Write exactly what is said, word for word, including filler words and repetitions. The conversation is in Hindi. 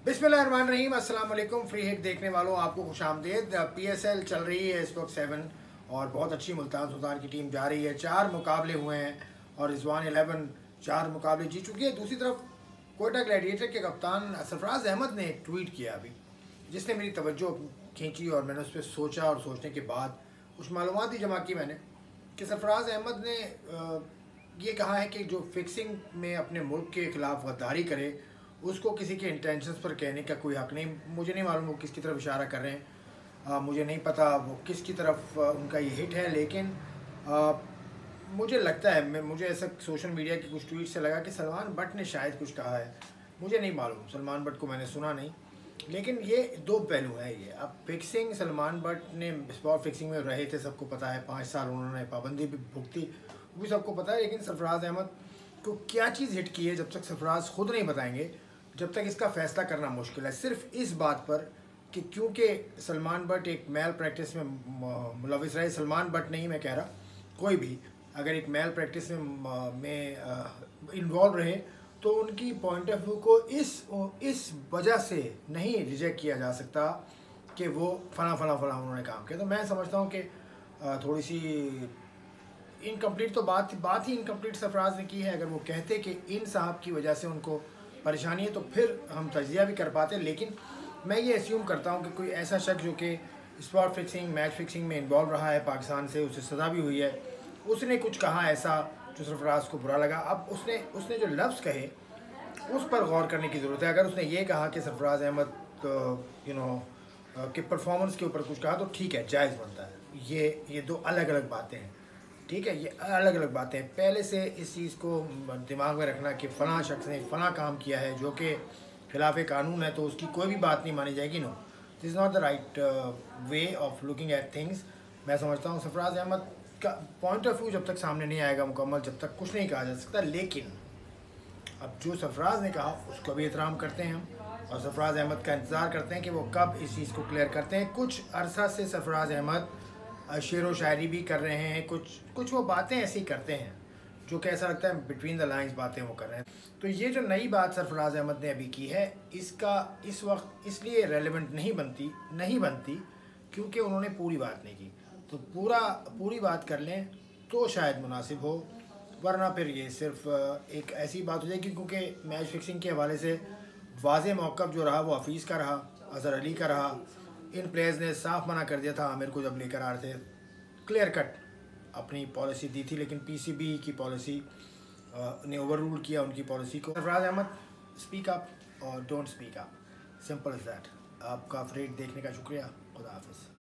बिस्मिल्लाहिर्रहमानिर्रहीम, अस्सलाम वालेकुम। फ्री हिट देखने वालों, आपको खुशामदीद। पीएसएल चल रही है इस वक्त सेवन और बहुत अच्छी मुल्तान सुल्तान की टीम जा रही है। चार मुकाबले हुए हैं और रिजवान इलेवन चार मुकाबले जीत चुकी है। दूसरी तरफ कोयटा ग्लैडिएटर के कप्तान सरफराज अहमद ने एक ट्वीट किया अभी, जिसने मेरी तवज्जो खींची और मैंने उस पर सोचा और सोचने के बाद कुछ मालूमात ही जमा की मैंने कि सरफराज अहमद ने ये कहा है कि जो फिक्सिंग में अपने मुल्क के ख़िलाफ़ गद्दारी करे उसको किसी के इंटेंशंस पर कहने का कोई हक़ नहीं। मुझे नहीं मालूम वो किसकी तरफ इशारा कर रहे हैं, आ, मुझे नहीं पता वो किसकी तरफ आ, उनका ये हिट है, लेकिन आ, मुझे लगता है, मैं मुझे ऐसा सोशल मीडिया की कुछ ट्वीट से लगा कि सलमान बट ने शायद कुछ कहा है। मुझे नहीं मालूम, सलमान बट को मैंने सुना नहीं, लेकिन ये दो पहलू हैं। ये अब फिक्सिंग, सलमान बट ने स्पॉट फिक्सिंग में रहे थे, सबको पता है। पाँच साल उन्होंने पाबंदी भी भुगती, वो भी सबको पता है। लेकिन सरफराज अहमद को क्या चीज़ हिट की है, जब तक सरफराज खुद नहीं बताएंगे, जब तक इसका फ़ैसला करना मुश्किल है। सिर्फ इस बात पर कि क्योंकि सलमान बट एक मेल प्रैक्टिस में मुलविस रहे, सलमान बट नहीं मैं कह रहा, कोई भी अगर एक मेल प्रैक्टिस में में इन्वॉल्व रहे तो उनकी पॉइंट ऑफ व्यू को इस इस वजह से नहीं रिजेक्ट किया जा सकता कि वो फला फला फला उन्होंने काम किया। तो मैं समझता हूँ कि थोड़ी सी इनकम्प्लीट तो बात बात ही इनकम्प्लीट सरफराज ने की है। अगर वो कहते कि इन साहब की वजह से उनको परेशानी है तो फिर हम तजिया भी कर पाते, लेकिन मैं ये एज्यूम करता हूँ कि कोई ऐसा शख्स जो कि स्पॉट फिक्सिंग, मैच फिक्सिंग में इन्वॉल्व रहा है पाकिस्तान से, उसे सज़ा भी हुई है, उसने कुछ कहा ऐसा जो सरफराज को बुरा लगा। अब उसने उसने जो लफ्ज़ कहे उस पर गौर करने की ज़रूरत है। अगर उसने ये कहा कि सरफराज अहमद यू नो के परफॉर्मेंस के ऊपर कुछ कहा तो ठीक है, जायज़ बनता है। ये ये दो अलग अलग बातें हैं, ठीक है, ये अलग अलग बातें हैं। पहले से इस चीज़ को दिमाग में रखना कि फ़लाँ शख्स ने फ़लाँ काम किया है जो कि खिलाफ कानून है, तो उसकी कोई भी बात नहीं मानी जाएगी। No, this is not the right way of looking at things. मैं समझता हूँ सरफराज अहमद का पॉइंट ऑफ व्यू जब तक सामने नहीं आएगा मुकम्मल, जब तक कुछ नहीं कहा जा सकता। लेकिन अब जो सरफराज ने कहा उसको भी एहतराम करते हैं हम, और सरफराज अहमद का इंतज़ार करते हैं कि वो कब इस चीज़ को क्लियर करते हैं। कुछ अरसा से सरफराज अहमद शेर व शायरी भी कर रहे हैं, कुछ कुछ वो बातें ऐसी करते हैं जो कि ऐसा लगता है बिटवीन द लाइंस बातें वो कर रहे हैं। तो ये जो नई बात सरफराज अहमद ने अभी की है, इसका इस वक्त इसलिए रेलेवेंट नहीं बनती नहीं बनती क्योंकि उन्होंने पूरी बात नहीं की। तो पूरा पूरी बात कर लें तो शायद मुनासिब हो, वरना फिर ये सिर्फ एक ऐसी बात हो जाएगी। क्योंकि मैच फिक्सिंग के हवाले से वाज़ेह मौक़िफ़ जो रहा वो हफीज़ का रहा, अज़हर अली का रहा। इन प्लेयर्स ने साफ मना कर दिया था आमिर को जब लेकर आ रहे थे, क्लियर कट अपनी पॉलिसी दी थी, लेकिन पीसीबी की पॉलिसी ने ओवर रूल किया उनकी पॉलिसी को। सरफराज अहमद, स्पीक अप और don't speak up, simple is that. आपका फ्रेड देखने का शुक्रिया। खुदा हाफिज़।